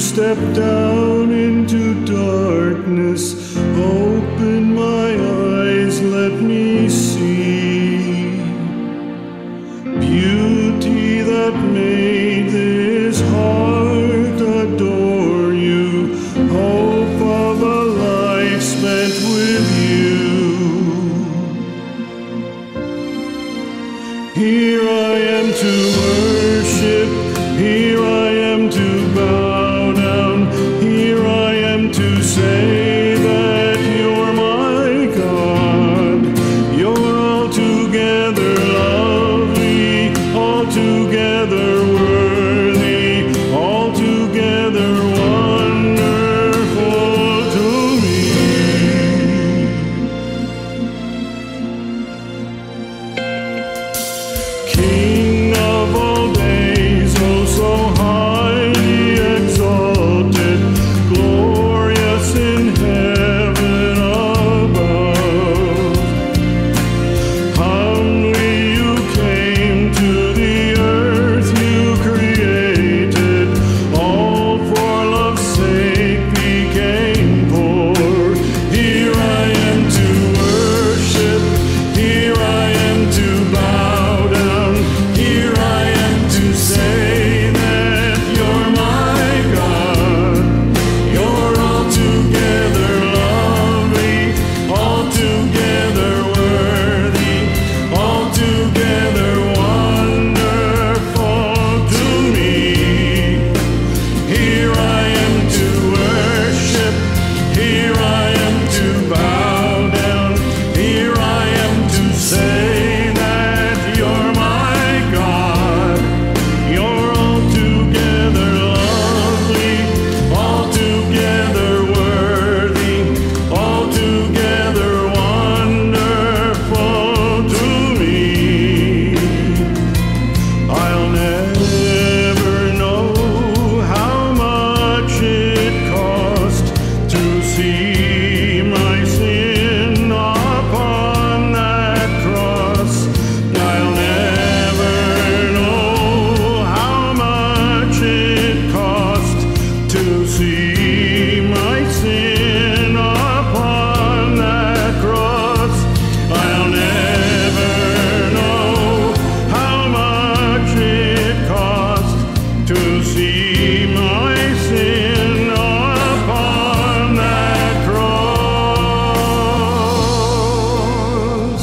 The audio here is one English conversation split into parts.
step down into darkness, open my eyes, let me see beauty that made this heart adore you, hope of a life spent with you. Here I am to worship, here I am to bow down, here I am to say that you're my God. You're altogether lovely, altogether worthy, altogether wonderful to me. King of all days, oh so highly exalted, glorious in heaven above. Humbly you came to the earth you created, all for love's sake became poor. Here I am to worship, here I am to bow down, here I am to say that you're my God. You're altogether lovely, altogether worthy, altogether wonderful to me. Here I am to worship, here I am to bow down, here I am to say that you're my God. You're altogether lovely, altogether worthy, altogether wonderful to me. I'll never know how much it cost to see my sin upon that cross. I'll never know how much it cost to see my sin upon that cross. I'll never know how much it cost to see my sin upon that cross.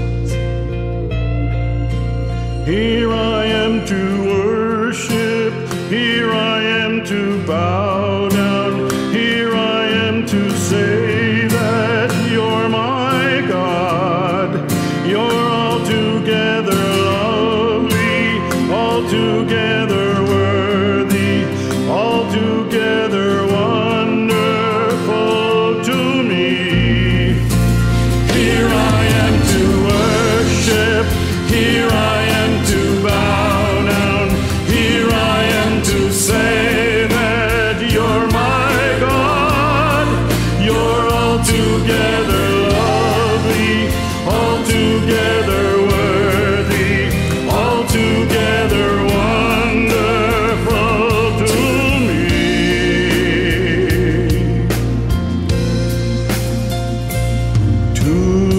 Here I am to worship, here I am to bow down, here I am to say that you're my God. You're altogether lovely, altogether worthy, altogether wonderful to me. Here I am to worship, here I am to bow down, here I am to say that you're my God. You're altogether lovely, altogether worthy, altogether wonderful to me. To